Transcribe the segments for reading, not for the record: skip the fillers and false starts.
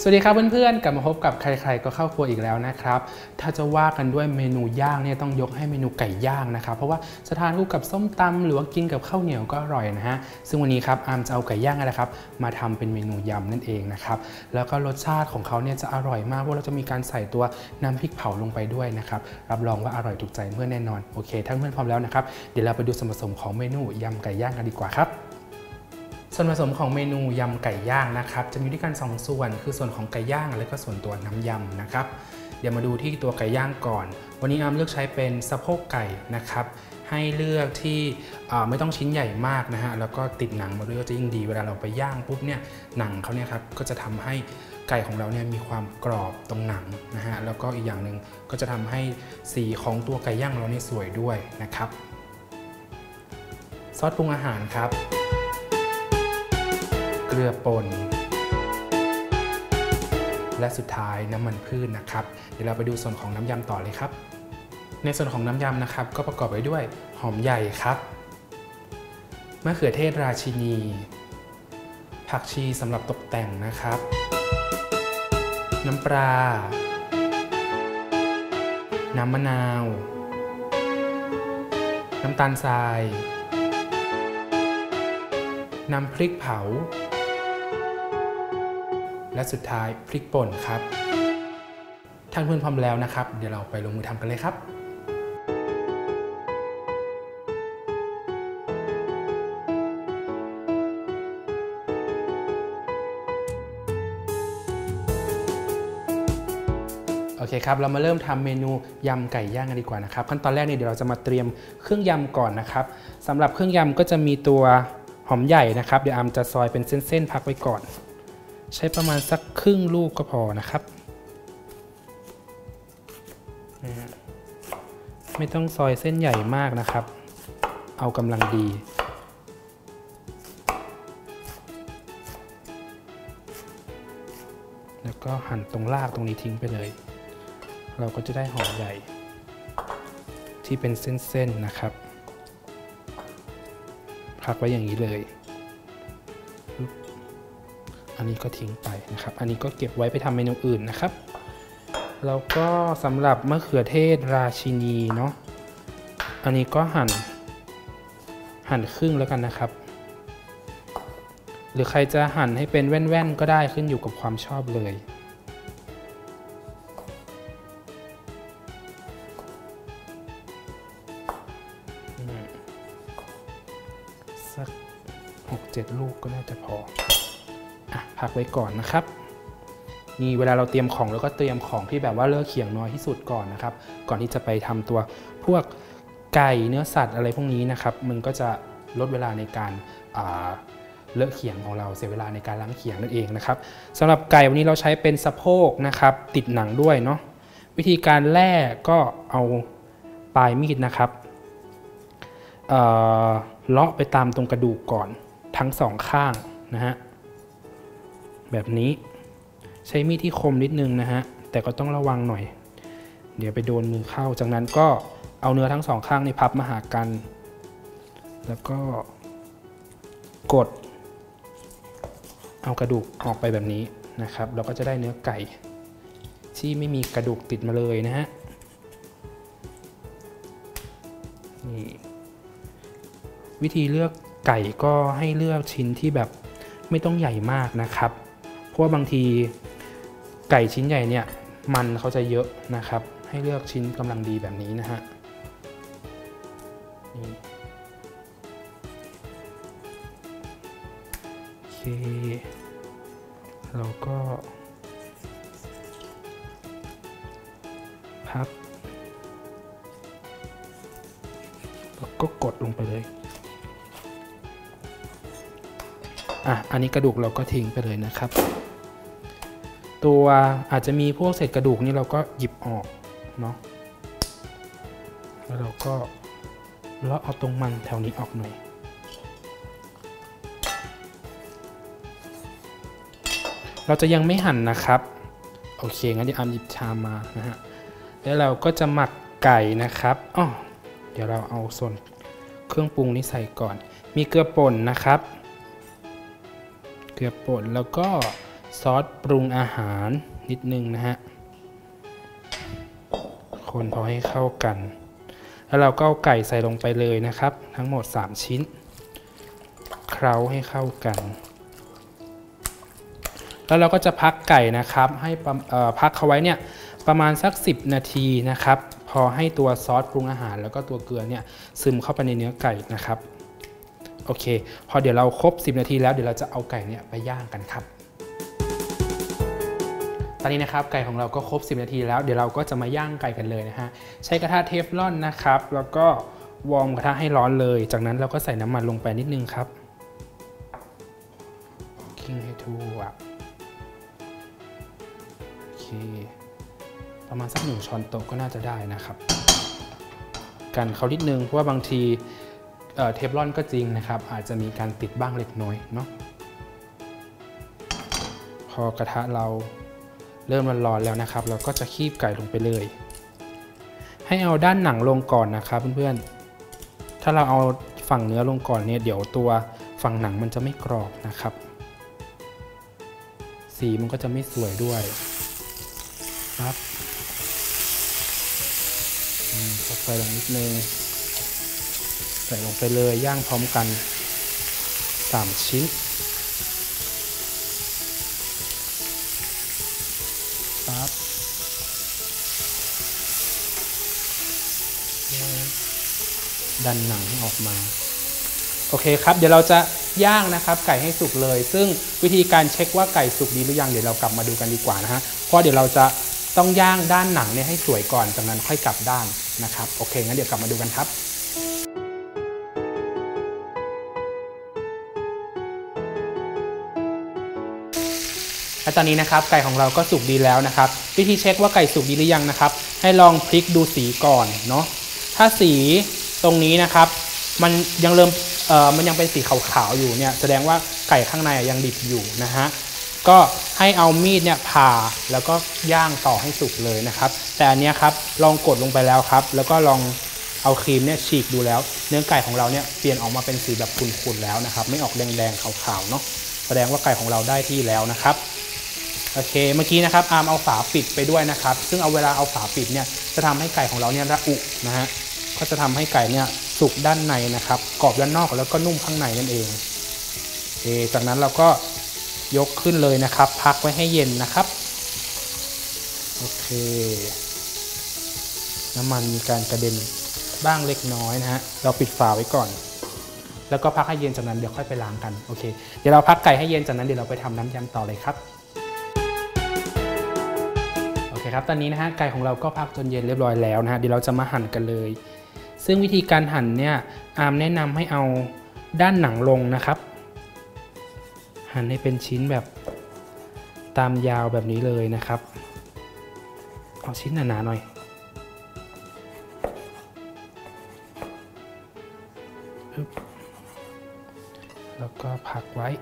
สวัสดีครับเพื่อนๆกลับมาพบกับใครๆก็เข้าครัวอีกแล้วนะครับถ้าจะว่ากันด้วยเมนูย่างเนี่ยต้องยกให้เมนูไก่ย่างนะครับเพราะว่าจะทานคู่กับส้มตำหรือว่ากินกับข้าวเหนียวก็อร่อยนะฮะซึ่งวันนี้ครับอาร์มจะเอาไก่ย่างนะครับมาทำเป็นเมนูยำนั่นเองนะครับแล้วก็รสชาติของเขาเนี่ยจะอร่อยมากเพราะเราจะมีการใส่ตัวน้ำพริกเผาลงไปด้วยนะครับรับรองว่าอร่อยถูกใจเพื่อนแน่นอนโอเคถ้าเพื่อนพร้อมแล้วนะครับเดี๋ยวเราไปดูส่วนผสมของเมนูยำไก่ย่างกันดีกว่าครับส่วนผสมของเมนูยำไก่ย่างนะครับจะมีด้วยกัน2ส่วนคือส่วนของไก่ย่างและก็ส่วนตัวน้ำยำนะครับเดี๋ยวมาดูที่ตัวไก่ย่างก่อนวันนี้อาร์มเลือกใช้เป็นสะโพกไก่นะครับให้เลือกที่ไม่ต้องชิ้นใหญ่มากนะฮะแล้วก็ติดหนังมาด้วยก็จะยิ่งดีเวลาเราไปย่างปุ๊บเนี่ยหนังเขาเนี่ยครับก็จะทำให้ไก่ของเราเนี่ยมีความกรอบตรงหนังนะฮะแล้วก็อีกอย่างหนึ่งก็จะทำให้สีของตัวไก่ย่างเราเนี่ยสวยด้วยนะครับซอสปรุงอาหารครับเกลือป่นและสุดท้ายน้ำมันพืชนะครับเดี๋ยวเราไปดูส่วนของน้ำยำต่อเลยครับในส่วนของน้ำยำนะครับก็ประกอบไปด้วยหอมใหญ่ครับมะเขือเทศราชินีผักชีสำหรับตกแต่งนะครับน้ำปลาน้ำมะนาวน้ำตาลทรายน้ำพริกเผาและสุดท้ายพริกป่นครับท่านเพื่อนพร้อมแล้วนะครับเดี๋ยวเราไปลงมือทำกันเลยครับโอเคครับเรามาเริ่มทำเมนูยำไก่ย่างกันดีกว่านะครับขั้นตอนแรกเนี่ยเดี๋ยวเราจะมาเตรียมเครื่องยำก่อนนะครับสำหรับเครื่องยำก็จะมีตัวหอมใหญ่นะครับเดี๋ยวอาร์มจะซอยเป็นเส้นๆพักไว้ก่อนใช้ประมาณสักครึ่งลูกก็พอนะครับไม่ต้องซอยเส้นใหญ่มากนะครับเอากำลังดีแล้วก็หั่นตรงรากตรงนี้ทิ้งไปเลยเราก็จะได้หอมใหญ่ที่เป็นเส้นๆนะครับพักไว้อย่างนี้เลยอันนี้ก็ทิ้งไปนะครับอันนี้ก็เก็บไว้ไปทำเมนูอื่นนะครับแล้วก็สำหรับมะเขือเทศราชินีเนาะอันนี้ก็หั่นครึ่งแล้วกันนะครับหรือใครจะหั่นให้เป็นแว่นๆก็ได้ขึ้นอยู่กับความชอบเลยสัก 6-7 ลูกก็น่าจะพอพักไว้ก่อนนะครับนี่เวลาเราเตรียมของแล้วก็เตรียมของที่แบบว่าเลือกเขียงน้อยที่สุดก่อนนะครับก่อนที่จะไปทำตัวพวกไก่เนื้อสัตว์อะไรพวกนี้นะครับมันก็จะลดเวลาในการเลอะเขียงของเราเสียเวลาในการล้างเขียงนั่นเองนะครับสำหรับไก่วันนี้เราใช้เป็นสะโพกนะครับติดหนังด้วยเนาะวิธีการแล่ก็เอาปลายมีดนะครับเลาะไปตามตรงกระดูกก่อนทั้งสองข้างนะฮะแบบนี้ใช้มีดที่คมนิดนึงนะฮะแต่ก็ต้องระวังหน่อยเดี๋ยวไปโดนมือเข้าจากนั้นก็เอาเนื้อทั้งสองข้างนี่พับมาหากันแล้วก็กดเอากระดูกออกไปแบบนี้นะครับเราก็จะได้เนื้อไก่ที่ไม่มีกระดูกติดมาเลยนะฮะนี่วิธีเลือกไก่ก็ให้เลือกชิ้นที่แบบไม่ต้องใหญ่มากนะครับเพราะว่าบางทีไก่ชิ้นใหญ่เนี่ยมันเขาจะเยอะนะครับให้เลือกชิ้นกำลังดีแบบนี้นะฮะโอเคเราก็พับแล้วก็กดลงไปเลยอันนี้กระดูกเราก็ทิ้งไปเลยนะครับตัวอาจจะมีพวกเศษกระดูกนี่เราก็หยิบออกเนาะแล้วเราก็เลาะเอาตรงมันแถวนี้ออกหน่อยเราจะยังไม่หั่นนะครับโอเคงั้นเดี๋ยวอาร์มหยิบชามมานะฮะแล้วเราก็จะหมักไก่นะครับเดี๋ยวเราเอาส่วนเครื่องปรุงนี้ใส่ก่อนมีเกลือป่นนะครับ เกลือป่นแล้วก็ซอสปรุงอาหารนิดนึงนะฮะคนพอให้เข้ากันแล้วเราก็เอาไก่ใส่ลงไปเลยนะครับทั้งหมด3ชิ้นเคล้าให้เข้ากันแล้วเราก็จะพักไก่นะครับให้พักเขาไว้เนี่ยประมาณสัก10 นาทีนะครับพอให้ตัวซอสปรุงอาหารแล้วก็ตัวเกลือเนี่ยซึมเข้าไปในเนื้อไก่นะครับโอเคพอเดี๋ยวเราครบ10 นาทีแล้วเดี๋ยวเราจะเอาไก่เนี่ยไปย่างกันครับตอนนี้นะครับไก่ของเราก็ครบ10 นาทีแล้วเดี๋ยวเราก็จะมาย่างไก่กันเลยนะฮะใช้กระทะเทฟลอนนะครับแล้วก็วอร์มกระทะให้ร้อนเลยจากนั้นเราก็ใส่น้ำมันลงไปนิดนึงครับคลุกให้ทั่วโอเคประมาณสัก1 ช้อนโต๊ะก็น่าจะได้นะครับกันเขานิดนึงเพราะว่าบางทีเทฟลอนก็จริงนะครับอาจจะมีการติดบ้างเล็กน้อยเนาะพอกระทะเราเริ่มร้อนแล้วนะครับเราก็จะคีบไก่ลงไปเลยให้เอาด้านหนังลงก่อนนะครับเพื่อนๆถ้าเราเอาฝั่งเนื้อลงก่อนเนี่ยเดี๋ยวตัวฝั่งหนังมันจะไม่กรอบนะครับสีมันก็จะไม่สวยด้วยครับใส่ลงนิดนึงใส่ลงไปเลยย่างพร้อมกัน3 ชิ้นครับดันหนังออกมาโอเคครับเดี๋ยวเราจะย่างนะครับไก่ให้สุกเลยซึ่งวิธีการเช็คว่าไก่สุกดีหรือยังเดี๋ยวเรากลับมาดูกันดีกว่านะฮะเพราะเดี๋ยวเราจะต้องย่างด้านหนังเนี่ยให้สวยก่อนจากนั้นค่อยกลับด้านนะครับโอเคงั้นเดี๋ยวกลับมาดูกันครับและตอนนี้นะครับไก่ของเราก็สุกดีแล้วนะครับวิธีเช็คว่าไก่สุกดีหรือยังนะครับให้ลองพลิกดูสีก่อนเนาะถ้าสีตรงนี้นะครับมันยังเป็นสีขาวๆอยู่เนี่ยแสดงว่าไก่ข้างในยังดิบอยู่นะฮะก็ให้เอามีดเนี่ยผ่าแล้วก็ย่างต่อให้สุกเลยนะครับแต่อันนี้ครับลองกดลงไปแล้วครับแล้วก็ลองเอาครีมเนี่ยฉีกดูแล้วเนื้อไก่ของเราเนี่ยเปลี่ยนออกมาเป็นสีแบบขุ่นๆแล้วนะครับไม่ออกแดงๆขาวๆเนาะแสดงว่าไก่ของเราได้ที่แล้วนะครับโอเคเมื่อกี้นะครับอาร์มเอาฝาปิดไปด้วยนะครับซึ่งเวลาเอาฝาปิดเนี่ยจะทำให้ไก่ของเราเนี่ยระอุนะฮะก็จะทำให้ไก่เนี่ยสุกด้านในนะครับกรอบด้านนอกแล้วก็นุ่มข้างในนั่นเองโอเคจากนั้นเราก็ยกขึ้นเลยนะครับพักไว้ให้เย็นนะครับโอเคน้ำมันมีการกระเด็นบ้างเล็กน้อยนะฮะเราปิดฝาไว้ก่อนแล้วก็พักให้เย็นจากนั้นเดี๋ยวค่อยไปล้างกันโอเคเดี๋ยวเราพักไก่ให้เย็นจากนั้นเดี๋ยวเราไปทำน้ำยำต่อเลยครับโอเคครับตอนนี้นะฮะไก่ของเราก็พักจนเย็นเรียบร้อยแล้วนะฮะเดี๋ยวเราจะมาหั่นกันเลยซึ่งวิธีการหั่นเนี่ยอาร์มแนะนำให้เอาด้านหนังลงนะครับหั่นให้เป็นชิ้นแบบตามยาวแบบนี้เลยนะครับเอาชิ้นหนาๆหน่อยแล้วก็พักไว้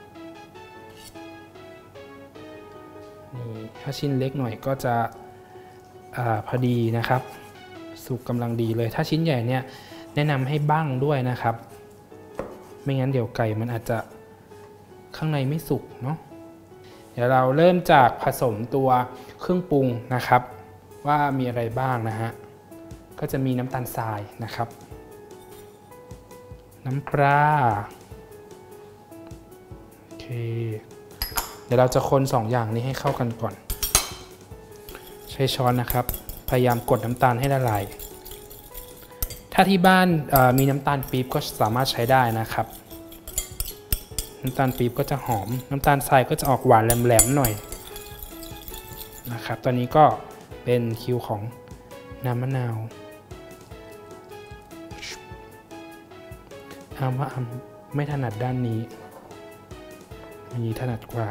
นี่ถ้าชิ้นเล็กหน่อยก็จะพอดีนะครับสุกกำลังดีเลยถ้าชิ้นใหญ่เนี่ยแนะนำให้บั้งด้วยนะครับไม่งั้นเดี๋ยวไก่มันอาจจะข้างในไม่สุกเนาะเดี๋ยวเราเริ่มจากผสมตัวเครื่องปรุงนะครับว่ามีอะไรบ้างนะฮะก็จะมีน้ำตาลทรายนะครับน้ำปลาโอเคเดี๋ยวเราจะคน2 อย่างนี้ให้เข้ากันก่อนใช้ช้อนนะครับพยายามกดน้ำตาลให้ละลายถ้าที่บ้านมีน้ำตาลปี๊บก็สามารถใช้ได้นะครับน้ำตาลปี๊บก็จะหอมน้ำตาลทรายก็จะออกหวานแหลมๆหน่อยนะครับตอนนี้ก็เป็นคิวของน้ำมะนาวอาร์มว่าอาร์มไม่ถนัดด้านนี้มีถนัดกว่า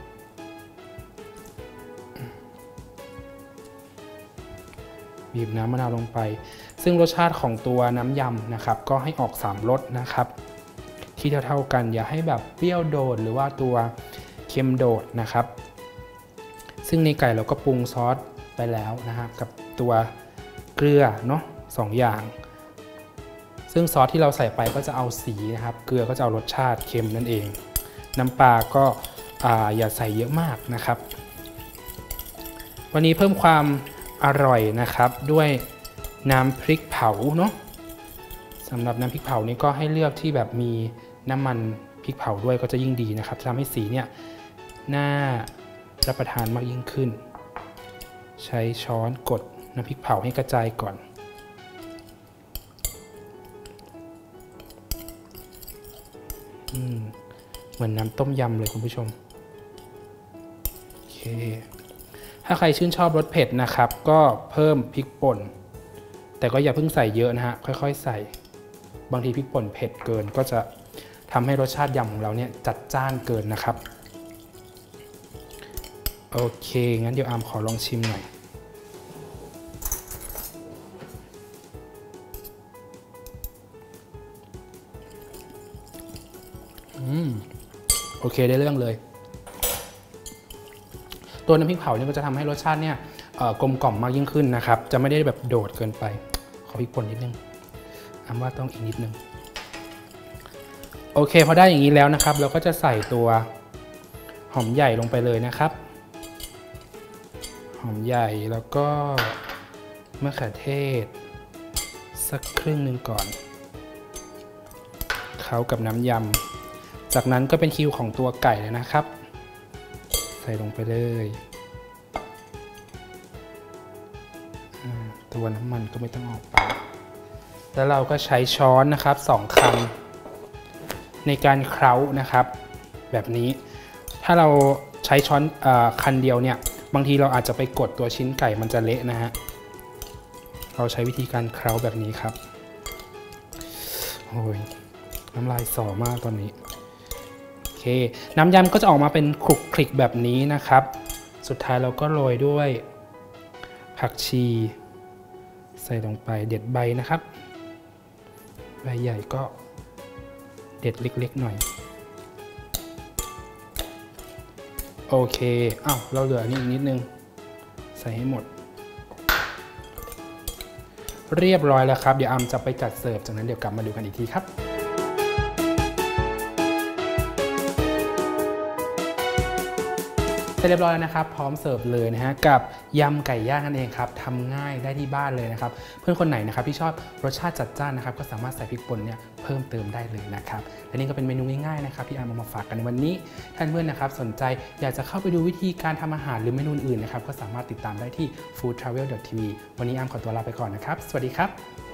บีบน้ำมะนาวลงไปซึ่งรสชาติของตัวน้ำยำนะครับก็ให้ออก3 รสนะครับที่เท่าๆกันอย่าให้แบบเปรี้ยวโดดหรือว่าตัวเค็มโดดนะครับซึ่งในไก่เราก็ปรุงซอสไปแล้วนะครับกับตัวเกลือเนาะ2 อย่างซึ่งซอสที่เราใส่ไปก็จะเอาสีนะครับเกลือก็จะเอารสชาติเค็มนั่นเองน้ำปลาก็อย่าใส่เยอะมากนะครับวันนี้เพิ่มความอร่อยนะครับด้วยน้ำพริกเผาเนาะสำหรับน้ำพริกเผานี่ก็ให้เลือกที่แบบมีน้ำมันพริกเผาด้วยก็จะยิ่งดีนะครับจะทำให้สีเนี่ยน่ารับประทานมากยิ่งขึ้นใช้ช้อนกดน้ำพริกเผาให้กระจายก่อนเหมือนน้ำต้มยำเลยคุณผู้ชมโอเคถ้าใครชื่นชอบรสเผ็ดนะครับก็เพิ่มพริกป่นแต่ก็อย่าเพิ่งใส่เยอะนะฮะค่อยๆใส่บางทีพริกป่นเผ็ดเกินก็จะทำให้รสชาติยำของเราเนี่ยจัดจ้านเกินนะครับโอเคงั้นเดี๋ยวอาร์มขอลองชิมหน่อยโอเคได้เรื่องเลยตัวน้ำพริกเผาเนี่ยก็จะทำให้รสชาติเนี่ยกลมกล่อมมากยิ่งขึ้นนะครับจะไม่ได้แบบโดดเกินไปขอพริกป่นนิดนึงอาร์มว่าต้องอีกนิดนึงโอเคพอได้อย่างนี้แล้วนะครับเราก็จะใส่ตัวหอมใหญ่ลงไปเลยนะครับหอมใหญ่แล้วก็มะเขือเทศสักครึ่งหนึ่งก่อนเข้ากับน้ำยำจากนั้นก็เป็นคิวของตัวไก่เลยนะครับใส่ลงไปเลยตัวน้ำมันก็ไม่ต้องออกไปแล้วเราก็ใช้ช้อนนะครับ2 คันในการเคล้านะครับแบบนี้ถ้าเราใช้ช้อนคันเดียวเนี่ยบางทีเราอาจจะไปกดตัวชิ้นไก่มันจะเละนะฮะเราใช้วิธีการเคล้าแบบนี้ครับโอ้ยน้ำลายสอมากตอนนี้โอเคน้ำยำก็จะออกมาเป็นคลุกคลิกแบบนี้นะครับสุดท้ายเราก็โรยด้วยผักชีใส่ลงไปเด็ดใบนะครับใบใหญ่ก็เด็ดเล็กๆหน่อยโอเคเราเหลือนี่อีกนิดนึงใส่ให้หมดเรียบร้อยแล้วครับเดี๋ยวอาร์มจะไปจัดเสิร์ฟจากนั้นเดี๋ยวกลับมาดูกันอีกทีครับเสร็จเรียบร้อยแล้วนะครับพร้อมเสิร์ฟเลยนะฮะกับยำไก่ย่างนั่นเองครับทำง่ายได้ที่บ้านเลยนะครับเพื่อนคนไหนนะครับที่ชอบรสชาติจัดจ้านนะครับก็สามารถใส่พริกป่นเนี่ยเพิ่มเติมได้เลยนะครับและนี่ก็เป็นเมนูง่ายๆนะครับที่อาร์มมาฝากกันในวันนี้ท่านเพื่อนนะครับสนใจอยากจะเข้าไปดูวิธีการทำอาหารหรือเมนูอื่นนะครับก็สามารถติดตามได้ที่ foodtravel.tv วันนี้อาร์มขอตัวลาไปก่อนนะครับสวัสดีครับ